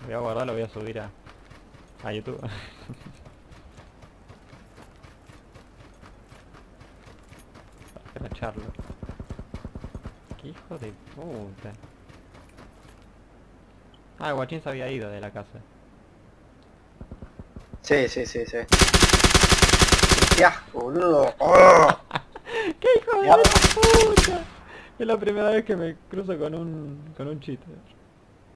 Lo voy a guardar, lo voy a subir a YouTube. Para escracharlo. Qué hijo de puta. Ah, el guachín se había ido de la casa. Sí, sí, sí, sí. ¡Qué asco, boludo! ¡Oh! ¡Qué hijo de Ya. puta! Es la primera vez que me cruzo con un cheater.